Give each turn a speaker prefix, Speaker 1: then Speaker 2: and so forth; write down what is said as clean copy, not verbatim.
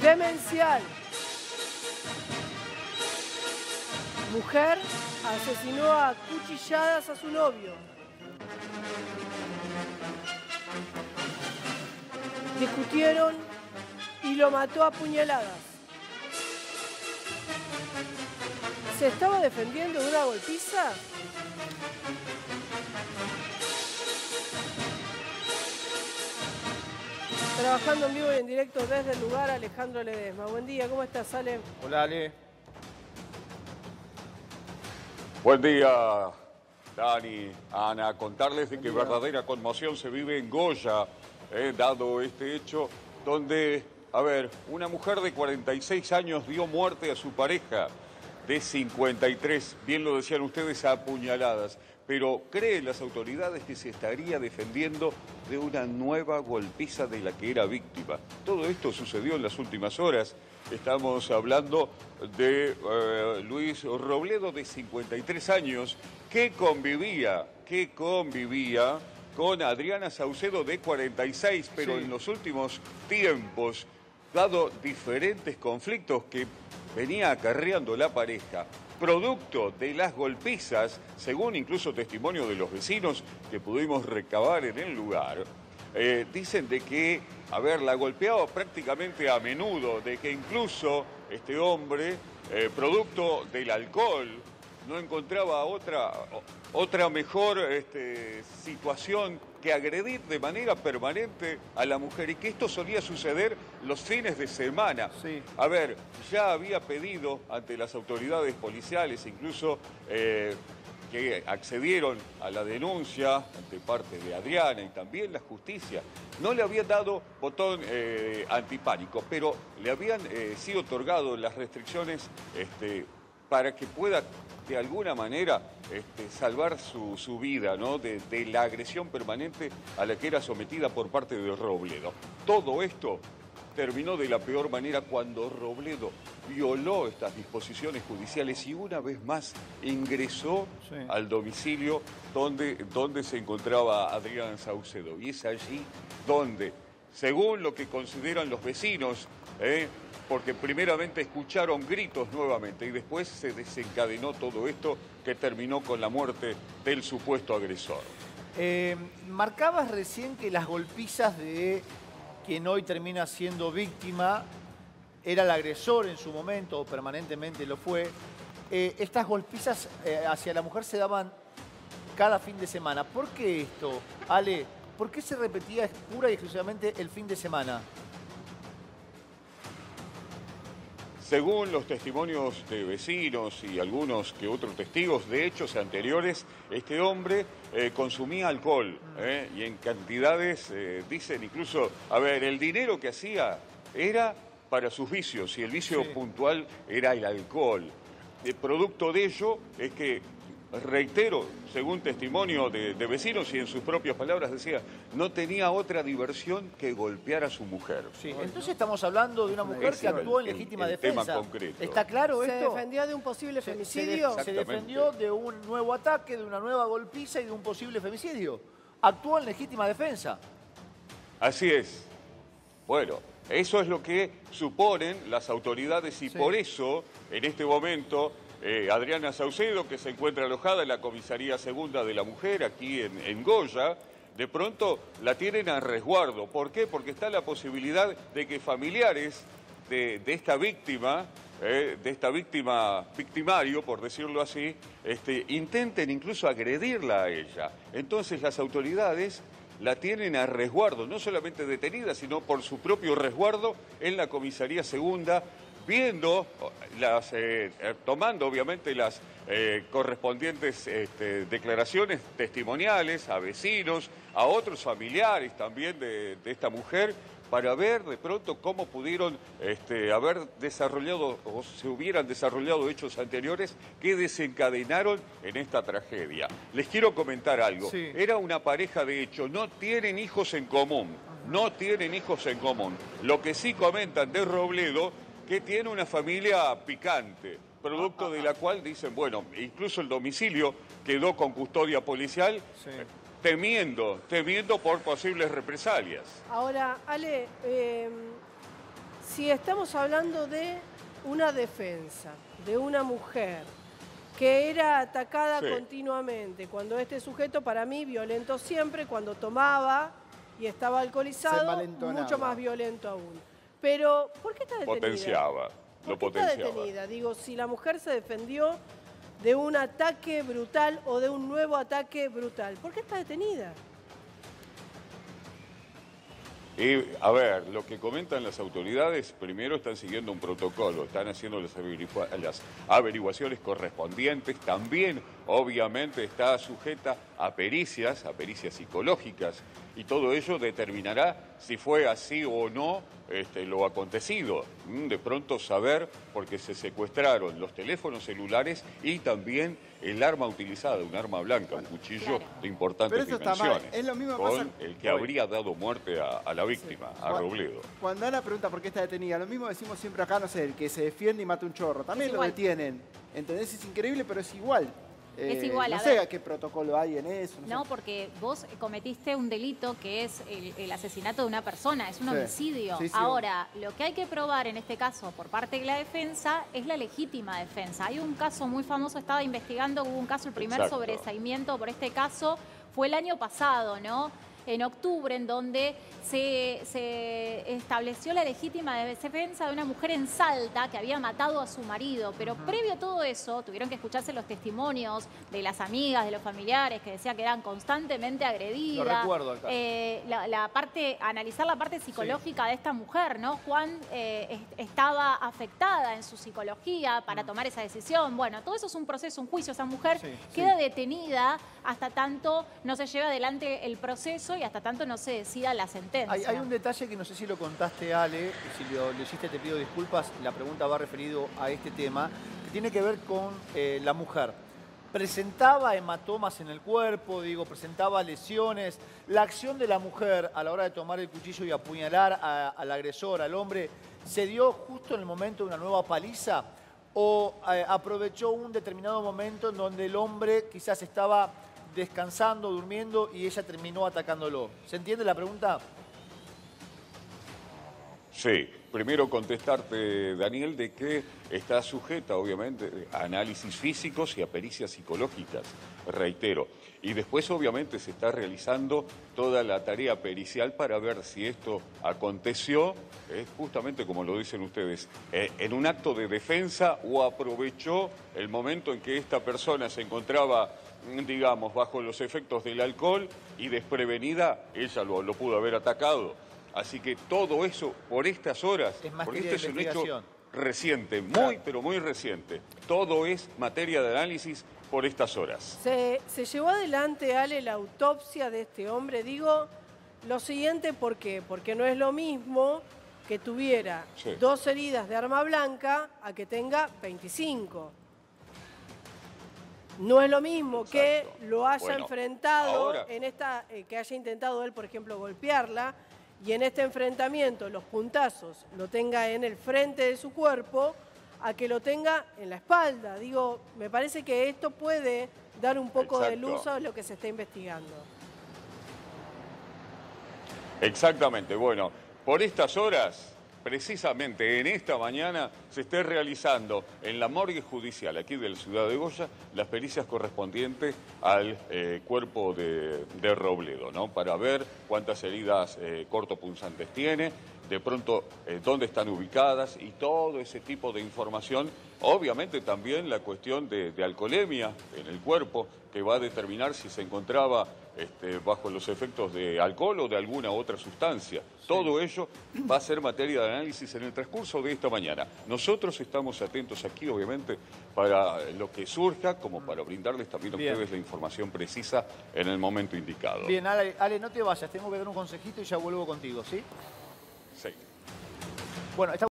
Speaker 1: Demencial. Mujer asesinó a cuchilladas a su novio. Discutieron y lo mató a puñaladas. ¿Se estaba defendiendo de una golpiza? Trabajando en vivo y en directo desde el lugar, Alejandro Ledesma. Buen día, ¿cómo estás, Ale?
Speaker 2: Hola, Ale.
Speaker 3: Buen día, Dani, Ana. Contarles de que verdadera conmoción se vive en Goya, dado este hecho, donde, una mujer de 46 años dio muerte a su pareja de 53, bien lo decían ustedes, a puñaladas. Pero creen las autoridades que se estaría defendiendo de una nueva golpiza de la que era víctima. Todo esto sucedió en las últimas horas. Estamos hablando de Luis Robledo, de 53 años, que convivía con Adriana Saucedo, de 46, pero en los últimos tiempos, dado diferentes conflictos que venía acarreando la pareja, producto de las golpizas, según incluso testimonio de los vecinos que pudimos recabar en el lugar, dicen de que, la golpeaba prácticamente a menudo, de que incluso este hombre, producto del alcohol, no encontraba otra mejor situación que agredir de manera permanente a la mujer, y que esto solía suceder los fines de semana.
Speaker 2: Sí.
Speaker 3: Ya había pedido ante las autoridades policiales, incluso que accedieron a la denuncia ante parte de Adriana y también la justicia. No le habían dado botón antipánico, pero le habían sido otorgadas las restricciones para que pueda de alguna manera salvar su vida, ¿no? de la agresión permanente a la que era sometida por parte de Robledo. Todo esto terminó de la peor manera cuando Robledo violó estas disposiciones judiciales y una vez más ingresó al domicilio donde se encontraba Adriana Saucedo. Y es allí donde, según lo que consideran los vecinos, porque primeramente escucharon gritos nuevamente y después se desencadenó todo esto que terminó con la muerte del supuesto agresor.
Speaker 2: Marcabas recién que las golpizas de quien hoy termina siendo víctima era el agresor en su momento, o permanentemente lo fue. Estas golpizas hacia la mujer se daban cada fin de semana. ¿Por qué esto, Ale? ¿Por qué se repetía pura y exclusivamente el fin de semana?
Speaker 3: Según los testimonios de vecinos y algunos que otros testigos de hechos anteriores, este hombre consumía alcohol y en cantidades, dicen incluso, el dinero que hacía era para sus vicios y el vicio puntual era el alcohol. El producto de ello es que, reitero, según testimonio de vecinos y en sus propias palabras decía, no tenía otra diversión que golpear a su mujer.
Speaker 2: Sí, entonces estamos hablando de una mujer que actuó en legítima defensa.
Speaker 3: Tema concreto.
Speaker 2: ¿Está claro esto?
Speaker 1: ¿Se defendió de un posible femicidio?
Speaker 2: Se defendió de un nuevo ataque, de una nueva golpiza y de un posible femicidio. Actuó en legítima defensa.
Speaker 3: Así es. Bueno, eso es lo que suponen las autoridades y por eso, en este momento, Adriana Saucedo, que se encuentra alojada en la Comisaría Segunda de la Mujer, aquí en Goya, de pronto la tienen a resguardo. ¿Por qué? Porque está la posibilidad de que familiares de esta víctima, victimario, por decirlo así, intenten incluso agredirla a ella. Entonces las autoridades la tienen a resguardo, no solamente detenida, sino por su propio resguardo en la Comisaría Segunda, viendo, tomando obviamente las correspondientes declaraciones testimoniales a vecinos, a otros familiares también de esta mujer, para ver de pronto cómo pudieron haber desarrollado o se hubieran desarrollado hechos anteriores que desencadenaron en esta tragedia. Les quiero comentar algo.
Speaker 2: Sí.
Speaker 3: Era una pareja de hecho, no tienen hijos en común, no tienen hijos en común. Lo que sí comentan de Robledo, que tiene una familia picante, producto de la cual dicen, bueno, incluso el domicilio quedó con custodia policial, temiendo por posibles represalias.
Speaker 1: Ahora, Ale, si estamos hablando de una defensa, de una mujer que era atacada continuamente, cuando este sujeto, para mí, violento siempre, cuando tomaba y estaba alcoholizado, mucho más violento aún. Pero, ¿por qué está detenida?
Speaker 3: Lo
Speaker 1: ¿Por qué está detenida? Digo, si la mujer se defendió de un ataque brutal o de un nuevo ataque brutal, ¿por qué está detenida?
Speaker 3: A ver, lo que comentan las autoridades, primero están siguiendo un protocolo, están haciendo las averiguaciones correspondientes, también obviamente está sujeta a pericias psicológicas, y todo ello determinará si fue así o no lo acontecido. De pronto saber, porque se secuestraron los teléfonos celulares y también el arma utilizada, un arma blanca, un cuchillo de importantes dimensiones,
Speaker 4: es lo mismo
Speaker 3: con
Speaker 4: pasa...
Speaker 3: el que habría dado muerte a la víctima, a Robledo.
Speaker 4: Cuando Ana pregunta por qué está detenida, lo mismo decimos siempre acá, no sé, el que se defiende y mata un chorro, también lo detienen. ¿Entendés? Es increíble, pero es igual.
Speaker 5: Es igual,
Speaker 4: no sé a qué protocolo hay en eso.
Speaker 5: No, porque vos cometiste un delito que es el asesinato de una persona, es un homicidio. Ahora, lo que hay que probar en este caso por parte de la defensa es la legítima defensa. Hay un caso muy famoso, estaba investigando, hubo un caso, el primer sobreseimiento por este caso fue el año pasado, ¿no? En octubre, en donde se estableció la legítima defensa de una mujer en Salta que había matado a su marido. Pero previo a todo eso, tuvieron que escucharse los testimonios de las amigas, de los familiares, que decían que eran constantemente agredidas.
Speaker 2: Lo recuerdo acá.
Speaker 5: Analizar la parte psicológica de esta mujer, ¿no? Juan estaba afectada en su psicología para tomar esa decisión. Bueno, todo eso es un proceso, un juicio. Esa mujer queda detenida hasta tanto no se lleve adelante el proceso y hasta tanto no se decida la sentencia.
Speaker 2: Hay un detalle que no sé si lo contaste, Ale, y si lo hiciste te pido disculpas, la pregunta va referido a este tema, que tiene que ver con la mujer. Presentaba hematomas en el cuerpo, presentaba lesiones. La acción de la mujer a la hora de tomar el cuchillo y apuñalar al agresor, al hombre, ¿se dio justo en el momento de una nueva paliza? ¿O aprovechó un determinado momento en donde el hombre quizás estaba descansando, durmiendo y ella terminó atacándolo? ¿Se entiende la pregunta?
Speaker 3: Sí, primero contestarte, Daniel, de que está sujeta, obviamente, a análisis físicos y a pericias psicológicas, reitero. Y después, obviamente, se está realizando toda la tarea pericial para ver si esto aconteció, justamente como lo dicen ustedes, en un acto de defensa o aprovechó el momento en que esta persona se encontraba, digamos, bajo los efectos del alcohol y desprevenida, ella lo pudo haber atacado. Así que todo eso, por estas horas, porque este es un hecho reciente, pero muy reciente. Todo es materia de análisis por estas horas.
Speaker 1: Se llevó adelante, Ale, la autopsia de este hombre. Digo lo siguiente, ¿por qué? Porque no es lo mismo que tuviera 2 heridas de arma blanca a que tenga 25. No es lo mismo que lo haya enfrentado en esta, que haya intentado él, por ejemplo, golpearla, y en este enfrentamiento los puntazos lo tenga en el frente de su cuerpo, a que lo tenga en la espalda. Digo, me parece que esto puede dar un poco de luz a lo que se está investigando.
Speaker 3: Exactamente. Bueno, por estas horas, precisamente en esta mañana, se está realizando en la morgue judicial aquí de la ciudad de Goya las pericias correspondientes al cuerpo de Robledo, ¿no? Para ver cuántas heridas cortopunzantes tiene, de pronto dónde están ubicadas y todo ese tipo de información. Obviamente también la cuestión de alcoholemia en el cuerpo, que va a determinar si se encontraba bajo los efectos de alcohol o de alguna otra sustancia. Todo ello va a ser materia de análisis en el transcurso de esta mañana. Nosotros estamos atentos aquí, obviamente, para lo que surja, como para brindarles también a ustedes la información precisa en el momento indicado.
Speaker 2: Bien, Ale, no te vayas, tengo que dar un consejito y ya vuelvo contigo, ¿sí?
Speaker 3: Sí.
Speaker 2: Bueno,